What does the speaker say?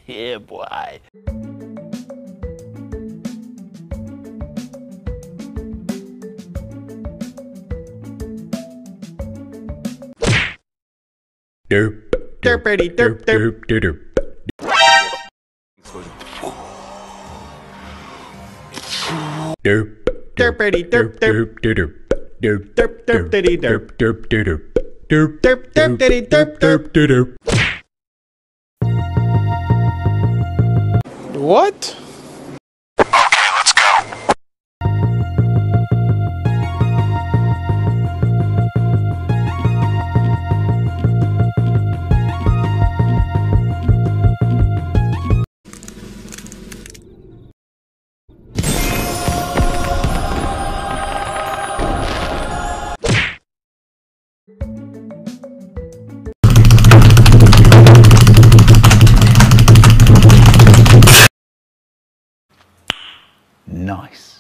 Yeah, boy. Derp, derpity, derp, derp, derp. Derp, derpity, derp, derp, derp. Derp, derp, derpity, derp, derp, derp. Derp, derp, derpity, derp, derp, derp. What? Nice.